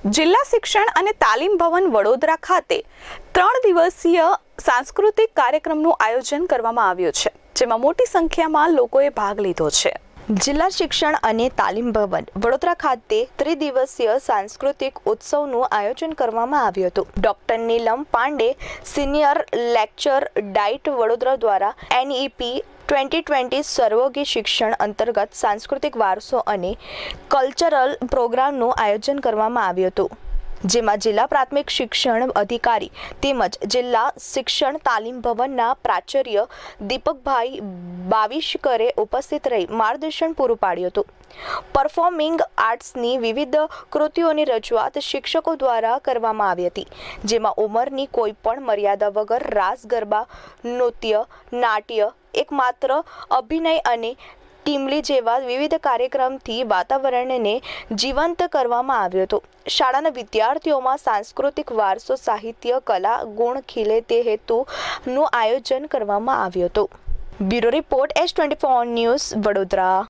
જિલ્લા શિક્ષણ અને તાલીમ ભવન વડોદરા ખાતે 3 દિવસીય સાંસ્કૃતિક કાર્યક્રમનું આયોજન કરવામાં આવ્યું છે, જેમાં મોટી સંખ્યામાં લોકોએ ભાગ લીધો છે। જિલ્લા શિક્ષણ અને તાલીમ ભવન વડોદરા ખાતે ત્રિદિવસીય સાંસ્કૃતિક ઉત્સવનું આયોજન કરવામાં આવ્યું હતું। Doctor Neelam Pandey, senior lecture DIET Vadodara દ્વારા NEP 2020 સર્વોગી શિક્ષણ અંતર્ગત સાંસ્કૃતિક વારસો અને કલ્ચરલ પ્રોગ્રામનું આયોજન કરવામાં આવ્યું હતું, જેમાં જિલ્લા પ્રાથમિક શિક્ષણ અધિકારી તેમજ જિલ્લા શિક્ષણ તાલીમ ભવનના પ્રાચાર્ય દીપકભાઈ બાવીશકરે ઉપસ્થિત રહી માર્ગદર્શન પૂરું પાડ્યું હતું। પરફોર્મિંગ આર્ટ્સની વિવિધ કૃતિઓની રજૂઆત શિક્ષકો દ્વારા કરવામાં આવી હતી, જેમાં ઉંમરની કોઈ પણ મર્યાદા વગર રાસ ગરબા, નૃત્ય, નાટ્ય, એકમાત્ર અભિનય અને ટીમલી જેવા વિવિધ કાર્યક્રમથી વાતાવરણને જીવંત કરવામાં આવ્યું હતું। શાળાના વિદ્યાર્થીઓમાં સાંસ્કૃતિક વારસો, સાહિત્ય, કલા ગુણ ખીલે તે હેતુનું આયોજન કરવામાં આવ્યું હતું। Bureau report S24 news Vadodara.